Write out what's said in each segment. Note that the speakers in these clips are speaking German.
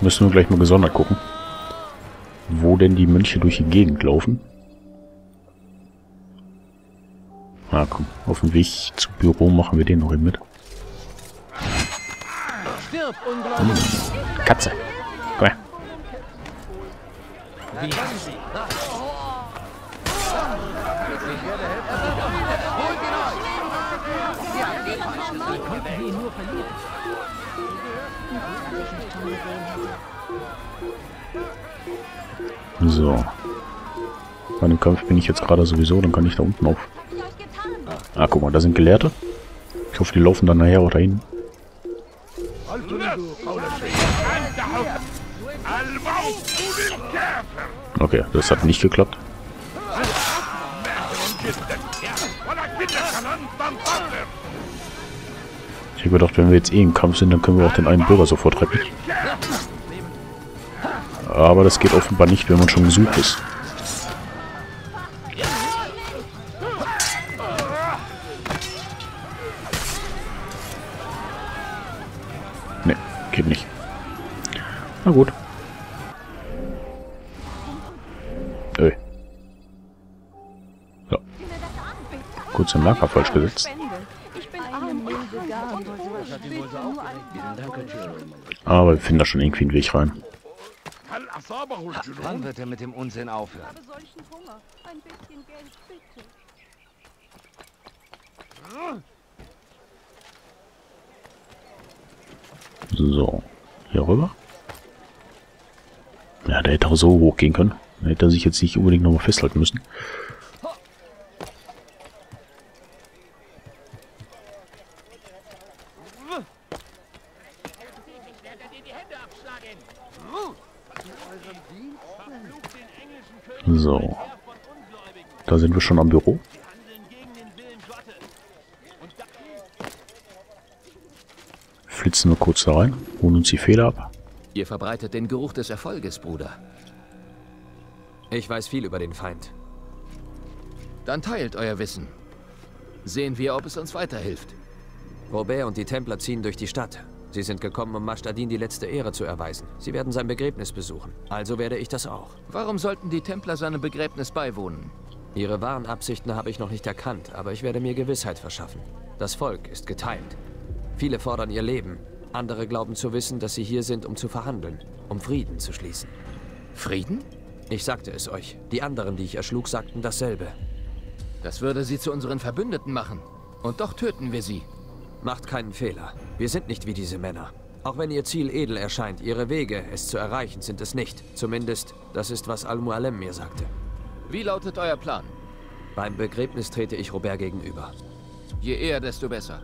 Müssen wir gleich mal gesondert gucken, wo denn die Mönche durch die Gegend laufen. Na komm, auf dem Weg zum Büro machen wir den noch eben mit. Katze. Komm her. So. Bei dem Kampf bin ich jetzt gerade sowieso, dann kann ich da unten auf. Ah, guck mal, da sind Gelehrte. Ich hoffe, die laufen dann nachher auch dahin. Okay, das hat nicht geklappt. Ich habe gedacht, wenn wir jetzt eh im Kampf sind, dann können wir auch den einen Bürger sofort retten. Aber das geht offenbar nicht, wenn man schon gesucht ist. Ne, geht nicht. Na gut. Ja. Kurz im Lager falsch gesetzt. Aber wir finden da schon irgendwie einen Weg rein. Wann wird er mit dem Unsinn aufhören? So, hier rüber. Ja, der hätte auch so hochgehen können. Da hätte er sich jetzt nicht unbedingt nochmal festhalten müssen. So. Da sind wir schon am Büro. Flitzen wir kurz da rein, holen uns die Feder ab. Ihr verbreitet den Geruch des Erfolges, Bruder. Ich weiß viel über den Feind. Dann teilt euer Wissen. Sehen wir, ob es uns weiterhilft. Robert und die Templer ziehen durch die Stadt. Sie sind gekommen, um Mashtadin die letzte Ehre zu erweisen. Sie werden sein Begräbnis besuchen. Also werde ich das auch. Warum sollten die Templer seinem Begräbnis beiwohnen? Ihre wahren Absichten habe ich noch nicht erkannt, aber ich werde mir Gewissheit verschaffen. Das Volk ist geteilt. Viele fordern ihr Leben. Andere glauben zu wissen, dass sie hier sind, um zu verhandeln, um Frieden zu schließen. Frieden? Ich sagte es euch. Die anderen, die ich erschlug, sagten dasselbe. Das würde sie zu unseren Verbündeten machen. Und doch töten wir sie. Macht keinen Fehler. Wir sind nicht wie diese Männer. Auch wenn ihr Ziel edel erscheint, ihre Wege, es zu erreichen, sind es nicht. Zumindest, das ist, was Al-Mualem mir sagte. Wie lautet euer Plan? Beim Begräbnis trete ich Robert gegenüber. Je eher, desto besser.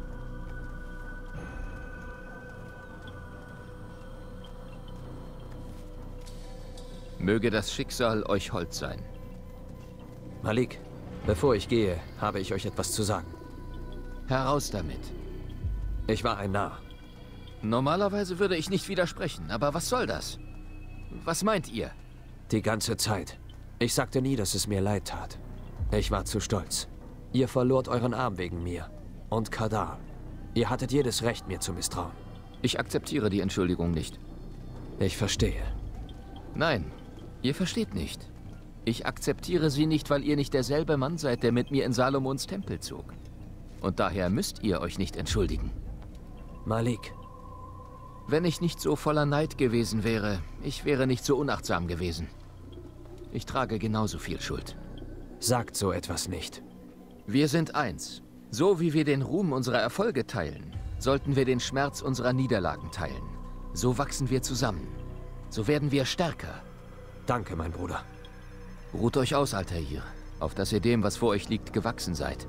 Möge das Schicksal euch hold sein. Malik, bevor ich gehe, habe ich euch etwas zu sagen. Heraus damit. Ich war ein Narr. Normalerweise würde ich nicht widersprechen, aber was soll das? Was meint ihr? Die ganze Zeit. Ich sagte nie, dass es mir leid tat. Ich war zu stolz. Ihr verlort euren Arm wegen mir. Und Kadar. Ihr hattet jedes Recht, mir zu misstrauen. Ich akzeptiere die Entschuldigung nicht. Ich verstehe. Nein, ihr versteht nicht. Ich akzeptiere sie nicht, weil ihr nicht derselbe Mann seid, der mit mir in Salomons Tempel zog. Und daher müsst ihr euch nicht entschuldigen. Malik. Wenn ich nicht so voller Neid gewesen wäre, ich wäre nicht so unachtsam gewesen. Ich trage genauso viel Schuld. Sagt so etwas nicht. Wir sind eins. So wie wir den Ruhm unserer Erfolge teilen, sollten wir den Schmerz unserer Niederlagen teilen. So wachsen wir zusammen. So werden wir stärker. Danke, mein Bruder. Ruht euch aus, Altair, auf dass ihr dem, was vor euch liegt, gewachsen seid.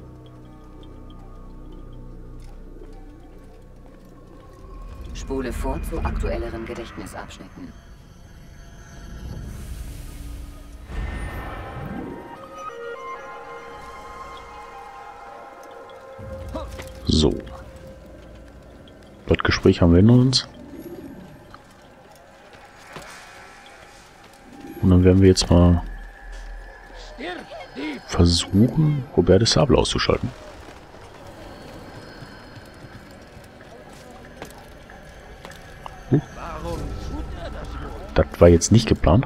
Spule vor zu aktuelleren Gedächtnisabschnitten. So. Das Gespräch haben wir hinter uns. Und dann werden wir jetzt mal versuchen, Robert de Sable auszuschalten. Das war jetzt nicht geplant.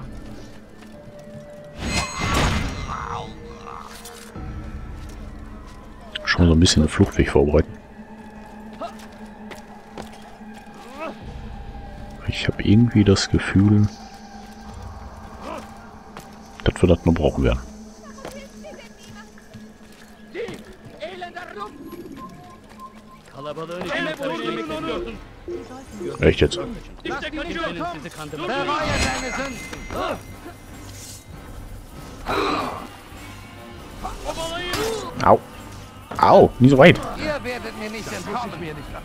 Schon so ein bisschen einen Fluchtweg vorbereiten. Ich habe irgendwie das Gefühl, dass wir das nur brauchen werden. Echt jetzt? Bereue deine Sünden. Au. Au, nie so weit. Ihr werdet mir nicht entkommen.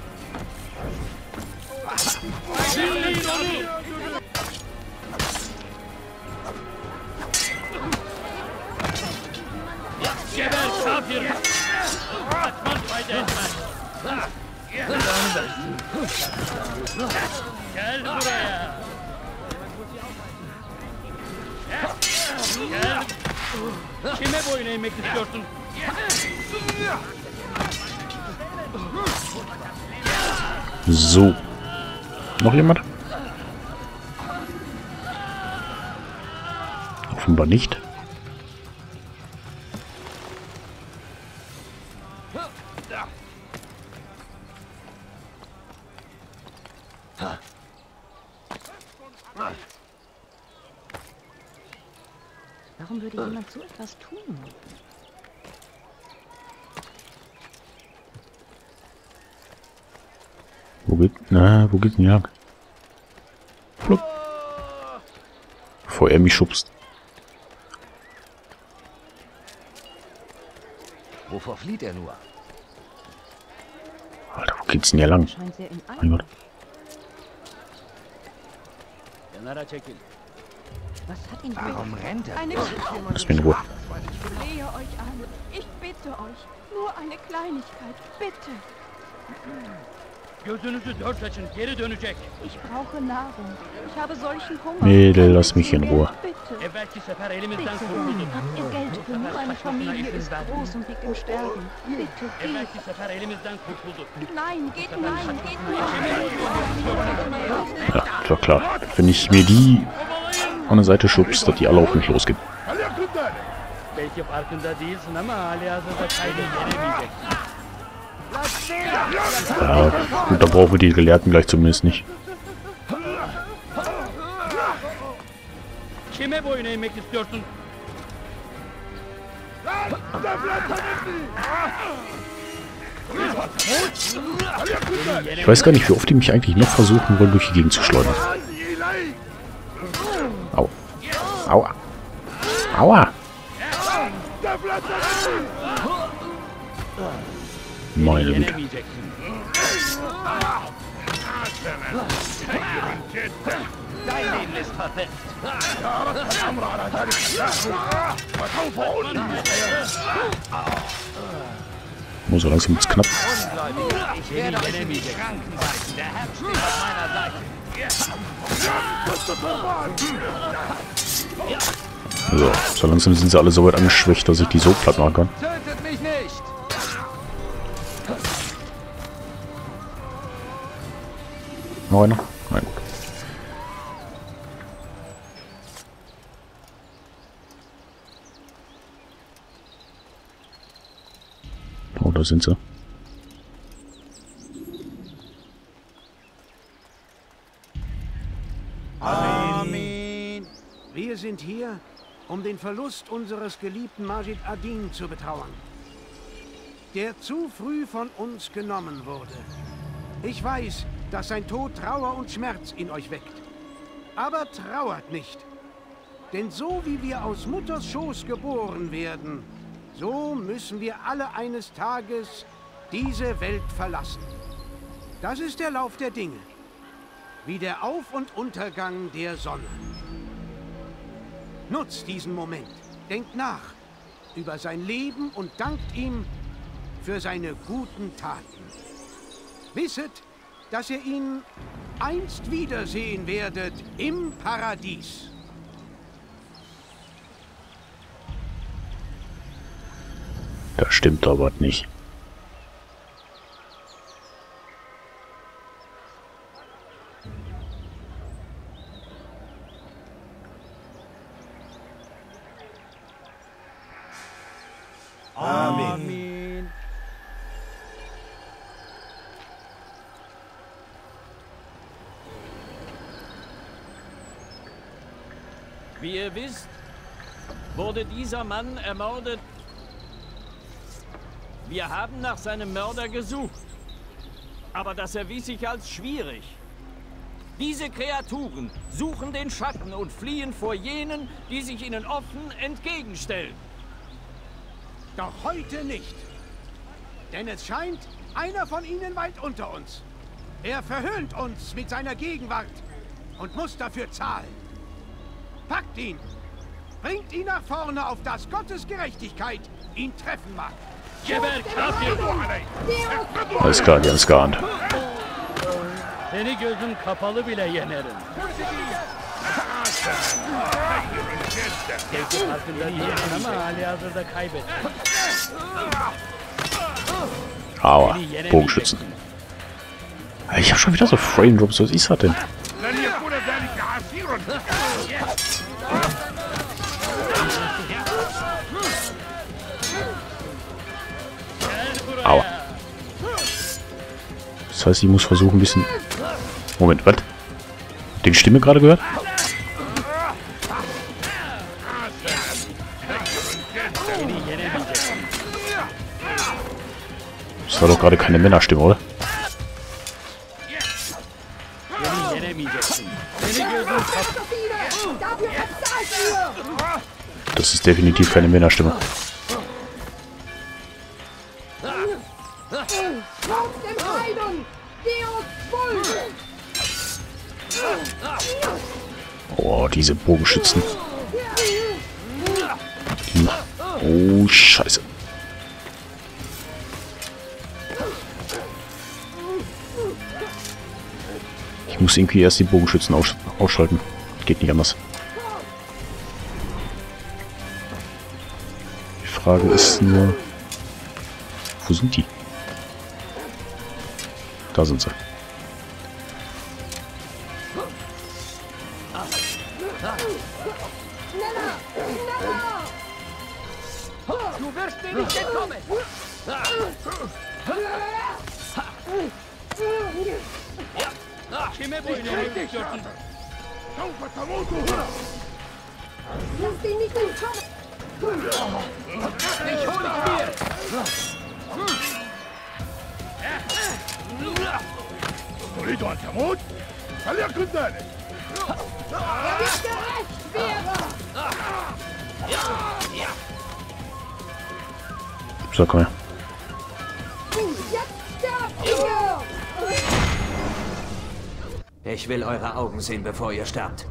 Gel buraya. Gel. Kime boyun eğmek istiyorsun? So. Noch jemand? Offenbar nicht. Warum würde jemand so etwas tun? Wo geht's denn lang? Flupp. Bevor er mich schubst. Wovor flieht er nur? Alter, wo geht's denn hier lang? Scheint sehr in Mein Eile. Gott. Kenara çekil. Was hat ihn Warum rennt er? Lass mich in Ruhe. Ich flehe euch an. Ich bitte euch. Nur eine Kleinigkeit. Bitte. Gözünüzü dört açın, geri dönecek. Ich brauche Nahrung. Ich habe solchen Hunger. Mädel, lass mich in Ruhe. Bitte. Evvelki sefer elimizden Bitte. kurtulduk. Habt ihr Geld für nur eine Familie ist groß und liegt im Sterben. Bitte, geht. Evvelki sefer elimizden kurtulduk. Nein, geht nein, geht nicht. Ja, das war klar. Wenn ich mir die an der Seite schubst, dass die alle auf mich losgehen. Belki farkında değilsin ama halihazırda kaybı yenemeyeceksin. Ja, gut, da brauchen wir die Gelehrten gleich zumindest nicht. Kime boyun eğmek istiyorsun? Ich weiß gar nicht, wie oft die mich eigentlich noch versuchen wollen, durch die Gegend zu schleudern. Au. Aua. Aua. Meine Güte. Dein Leben ist verfälscht. Oh, so langsam wird's knapp. Ungläubiger, ich werde euch in die Schranken weisen. Der Herr steht auf meiner Seite. So, so langsam sind sie alle so weit angeschwächt, dass ich die so platt machen kann. Tötet mich nicht! Noch einer? Nein, gut. Oh, da sind sie. Amen. Wir sind hier, um den Verlust unseres geliebten Majid Adin zu betrauern, der zu früh von uns genommen wurde. Ich weiß, dass sein Tod Trauer und Schmerz in euch weckt. Aber trauert nicht. Denn so wie wir aus Mutters Schoß geboren werden, so müssen wir alle eines Tages diese Welt verlassen. Das ist der Lauf der Dinge. Wie der Auf- und Untergang der Sonne. Nutzt diesen Moment, denkt nach über sein Leben und dankt ihm für seine guten Taten. Wisset, dass ihr ihn einst wiedersehen werdet im Paradies. Da stimmt doch was nicht. Amen. Wie ihr wisst, wurde dieser Mann ermordet. Wir haben nach seinem Mörder gesucht, aber das erwies sich als schwierig. Diese Kreaturen suchen den Schatten und fliehen vor jenen, die sich ihnen offen entgegenstellen. Doch heute nicht. Denn es scheint, einer von ihnen weilt unter uns. Er verhöhnt uns mit seiner Gegenwart und muss dafür zahlen. Packt ihn! Bringt ihn nach vorne, auf das Gottes Gerechtigkeit ihn treffen mag. Alles klar, die haben es geahnt. Seni gözüm kapalı bile yenerim. Belki farkında değilsin ama halihazırda kaybettin. Aua, Bogenschützen. Ich habe schon wieder so Frame Drops. Was ist das denn? Aua. Das heißt, ich muss versuchen, ein bisschen... Moment, was? Habt ihr die Stimme gerade gehört? Das war doch gerade keine Männerstimme, oder? Das ist definitiv keine Männerstimme. Oh, diese Bogenschützen. Oh, Scheiße. Ich muss irgendwie erst die Bogenschützen ausschalten. Geht nicht anders. Die Frage ist nur... Wo sind die? Da sind sie. Du wirst mir nicht entkommen! Kime boyun eğmek istiyorsun? Lass ihn nicht entkommen! Ich hol dich mir! تريد أن تموت؟ فليكن ذلك! Er wird gerecht werden! So, komm her. Jetzt sterbt ihr! Ich will eure Augen sehen, bevor ihr sterbt.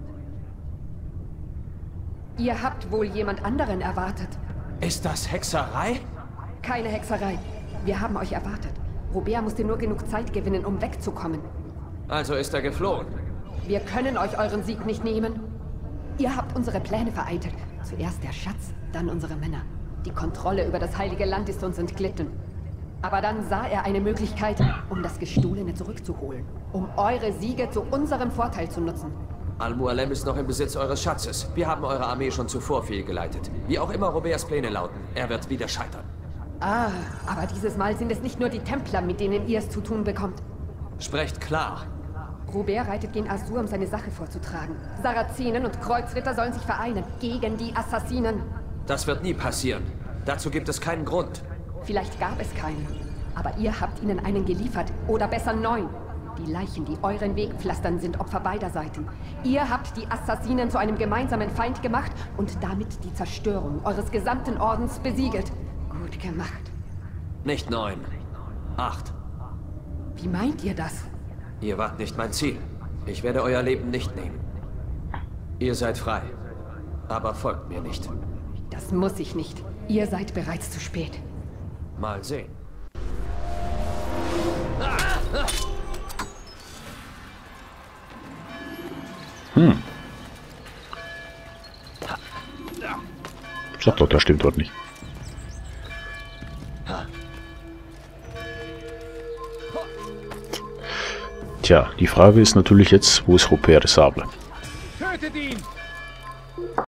Ihr habt wohl jemand anderen erwartet. Ist das Hexerei? Keine Hexerei. Wir haben euch erwartet. Robert musste nur genug Zeit gewinnen, um wegzukommen. Also ist er geflohen. Wir können euch euren Sieg nicht nehmen. Ihr habt unsere Pläne vereitelt. Zuerst der Schatz, dann unsere Männer. Die Kontrolle über das Heilige Land ist uns entglitten. Aber dann sah er eine Möglichkeit, um das Gestohlene zurückzuholen. Um eure Siege zu unserem Vorteil zu nutzen. Al-Mualem ist noch im Besitz eures Schatzes. Wir haben eure Armee schon zuvor fehlgeleitet. Wie auch immer Roberts Pläne lauten, er wird wieder scheitern. Ah, aber dieses Mal sind es nicht nur die Templer, mit denen ihr es zu tun bekommt. Sprecht klar. Robert reitet gen Azur, um seine Sache vorzutragen. Sarazenen und Kreuzritter sollen sich vereinen gegen die Assassinen. Das wird nie passieren. Dazu gibt es keinen Grund. Vielleicht gab es keinen. Aber ihr habt ihnen einen geliefert. Oder besser 9. Die Leichen, die euren Weg pflastern, sind Opfer beider Seiten. Ihr habt die Assassinen zu einem gemeinsamen Feind gemacht und damit die Zerstörung eures gesamten Ordens besiegelt. Gut gemacht. Nicht 9. 8. Wie meint ihr das? Ihr wart nicht mein Ziel. Ich werde euer Leben nicht nehmen. Ihr seid frei. Aber folgt mir nicht. Das muss ich nicht. Ihr seid bereits zu spät. Mal sehen. Sag doch, das stimmt dort nicht. Tja, die Frage ist natürlich jetzt, wo ist Robert de Sable? Tötet ihn!